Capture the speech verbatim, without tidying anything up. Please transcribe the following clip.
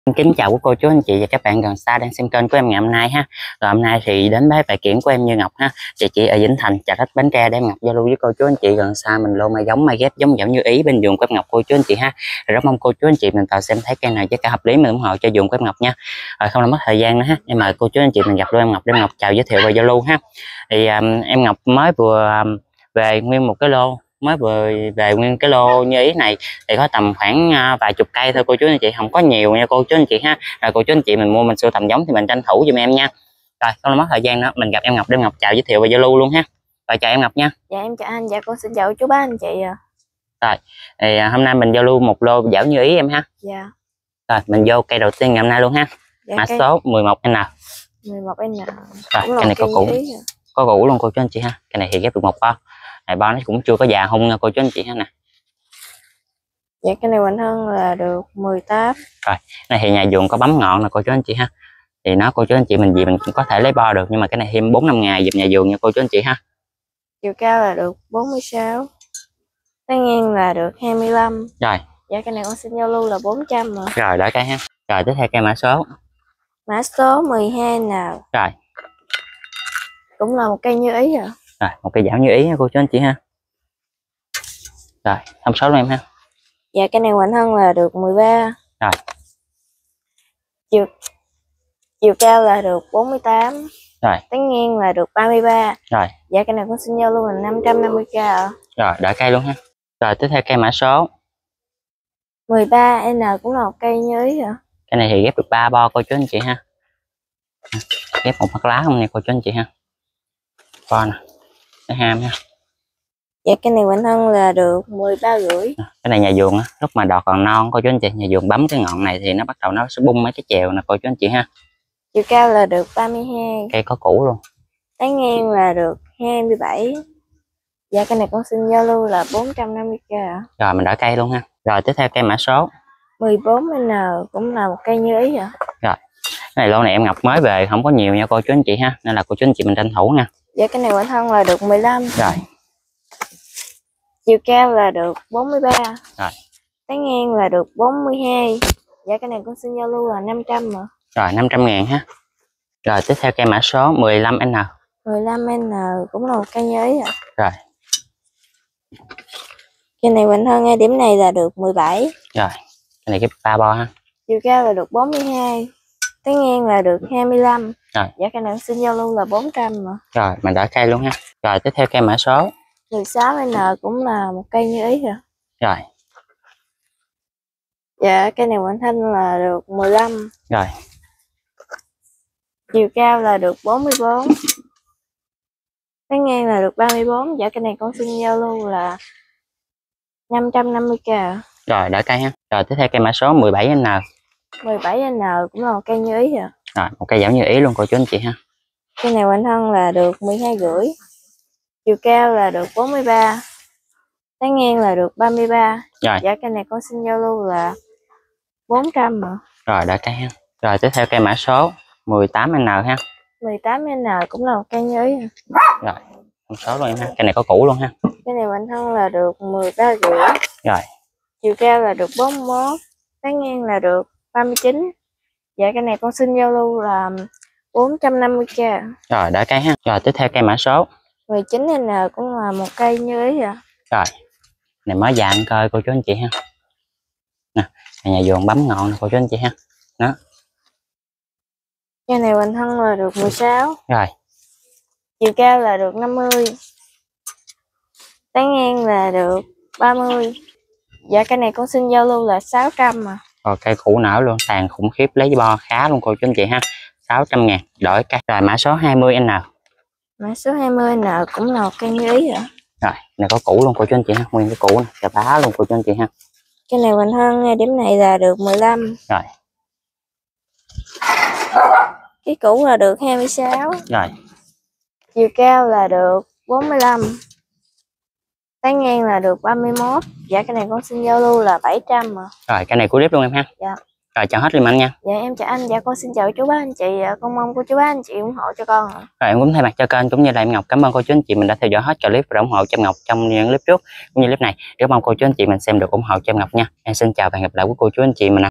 Xin kính chào quý cô chú anh chị và các bạn gần xa đang xem kênh của em ngày hôm nay ha. Rồi hôm nay thì đến bếp bài kiểm của em Như Ngọc ha. Địa chỉ ở Vĩnh Thành, chợ Rách Bến Tre để em Ngọc giao lưu với cô chú anh chị gần xa mình luôn mai giống mai ghép giống dạo như ý bên vườn của em Ngọc cô chú anh chị ha. Rồi rất mong cô chú anh chị mình vào xem thấy cây này với cả hợp lý mình ủng hộ cho vườn của em Ngọc nha. Rồi không làm mất thời gian nữa ha. Em mời cô chú anh chị mình gặp luôn em Ngọc để em Ngọc chào giới thiệu và giao lưu ha. Thì um, em Ngọc mới vừa um, về nguyên một cái lô mới vừa về nguyên cái lô như ý này thì có tầm khoảng uh, vài chục cây thôi cô chú anh chị, không có nhiều nha cô chú anh chị ha. Rồi cô chú anh chị mình mua mình sưu tầm giống thì mình tranh thủ giùm em nha. Rồi không mất thời gian nữa mình gặp em Ngọc để em Ngọc chào giới thiệu và giao lưu luôn ha. Rồi chào em Ngọc nha. Dạ em chào anh, dạ con xin chào chú bác anh chị ạ. À. Rồi thì uh, hôm nay mình giao lưu một lô dảo như ý em ha. Dạ. Rồi mình vô cây đầu tiên ngày hôm nay luôn ha. Dạ, mã cây... số mười một N. mười một N. Rồi cây này có củ có củ luôn cô chú anh chị ha. Cây này thì ghép được một bo. Này bo nó cũng chưa có già hung nha cô chú anh chị ha nè. Dạ cái này mạnh hơn là được mười tám. Rồi này thì nhà vườn có bấm ngọn nè cô chú anh chị ha. Thì nó cô chú anh chị mình gì mình cũng có thể lấy bo được, nhưng mà cái này thêm bốn năm ngày dùm nhà vườn nha cô chú anh chị ha. Chiều cao là được bốn mươi sáu, tán ngang là được hai mươi lăm. Rồi dạ cái này con xin giao lưu là bốn trăm mà. Rồi đợi cây ha. Rồi tiếp theo cây mã số mã số mười hai N. Rồi cũng là một cây như ý à. Rồi một cây dảo như ý nha cô chú anh chị ha. Rồi thông số luôn em ha. Dạ cái này mạnh hơn là được mười ba. Rồi chiều chiều cao là được bốn mươi tám. Rồi tán ngang là được ba mươi ba. Rồi dạ cái này con xin giao lưu là năm trăm năm mươi k ạ. Rồi đợi cây luôn ha. Rồi tiếp theo cây mã số mười ba N cũng là một cây như ý ạ. Cây này thì ghép được ba bo cô chú anh chị ha. Ghép một mặt lá không nè cô chú anh chị ha. Bo nè, cái ham ha. Dạ cái này mạnh hơn là được mười ba rưỡi. Cái này nhà vườn á, lúc mà đọt còn non cô chú anh chị, nhà vườn bấm cái ngọn này thì nó bắt đầu nó sẽ bung mấy cái chèo nè cô chú anh chị ha. Chiều cao là được ba mươi hai. Cây có củ luôn. Tán ngang là được hai mươi bảy. Dạ cái này con xin giao lưu là bốn trăm năm mươi k ạ. Rồi mình đợi cây luôn ha. Rồi tiếp theo cây mã số mười bốn N cũng là một cây như ý ạ. Rồi cái này lô này em Ngọc mới về không có nhiều nha cô chú anh chị ha, nên là cô chú anh chị mình tranh thủ nha. Dạ cái này bản thân là được mười lăm. Rồi chiều cao là được bốn mươi ba. Rồi tán ngang là được bốn mươi hai. Dạ cái này con xin giao lưu là năm trăm mà. Rồi năm trăm ngàn ha. Rồi tiếp theo cây mã số mười lăm N. mười lăm N cũng là một cây như ý ạ. Rồi cái này bản thân ngay điểm này là được mười bảy. Rồi cái này cái ba bo ha. Chiều cao là được bốn mươi hai. Tán ngang là được hai mươi lăm. Rồi dạ cái này xin giao lưu là bốn trăm mà. Rồi mình đợi cây luôn ha. Rồi tiếp theo cây mã số mười sáu N cũng là một cây như ý ạ. Rồi dạ cây này bản thân là được mười lăm. Rồi chiều cao là được bốn mươi bốn. Tán ngang là được ba mươi bốn. dạ cái này con xin giao lưu là năm trăm năm mươi k. Rồi đợi cây ha. Rồi tiếp theo cây mã số mười bảy N. mười bảy N cũng là một cây như ý ạ. Rồi một cây dảo như ý luôn cô chú anh chị ha. Cây này bản thân là được mười hai rưỡi. Chiều cao là được bốn mươi ba. Tán ngang là được ba mươi ba. Rồi dạ cây này con xin giao lưu là bốn trăm mà. Rồi đợi cây ha. Rồi tiếp theo cây mã số mười tám N ha. mười tám N cũng là một cây như ý. Rồi thông số luôn em ha. Cây này có củ luôn ha. Cây này bản thân là được mười ba rưỡi. Rồi chiều cao là được bốn mươi mốt. Tán ngang là được ba mươi chín. dạ cái này con xin giao lưu là bốn trăm năm mươi k. Rồi đợi cây ha. Rồi tiếp theo cây mã số mười chín N cũng là một cây như ý ạ. Rồi này mới già ăn coi cô chú anh chị ha. Nè nhà vườn bấm ngọn nè cô chú anh chị ha. Đó cây này bản thân là được mười sáu. Rồi chiều cao là được năm mươi. Tán ngang là được ba mươi. dạ cái này con xin giao lưu là sáu trăm mà. Rồi cây củ nở luôn, tàn khủng khiếp, lấy bo khá luôn cô chú anh chị ha. Sáu trăm ngàn đổi cây. Rồi mã số hai mươi N. Mã số hai mươi N cũng là một cây như ý ạ. Rồi này có củ luôn cô chú anh chị ha, nguyên cái củ này chà bá luôn cô chú anh chị ha. Cái này mạnh hơn ngay điểm này là được mười lăm. Rồi cái củ là được hai mươi sáu. Rồi chiều cao là được bốn mươi lăm. Tán ngang là được ba mươi mốt. dạ cái này con xin giao lưu là bảy trăm mà. Rồi cái này của clip luôn em ha. Dạ. Rồi chào hết liêm anh nha. Dạ em chào anh. Dạ con xin chào chú bác anh chị. Con mong cô chú bác anh chị ủng hộ cho con. Rồi em cũng thay mặt cho kênh cũng như là em Ngọc cảm ơn cô chú anh chị mình đã theo dõi hết clip và ủng hộ cho em Ngọc trong những clip trước cũng như clip này. Rất mong cô chú anh chị mình xem được ủng hộ cho em Ngọc nha. Em xin chào và hẹn gặp lại với cô chú anh chị mình.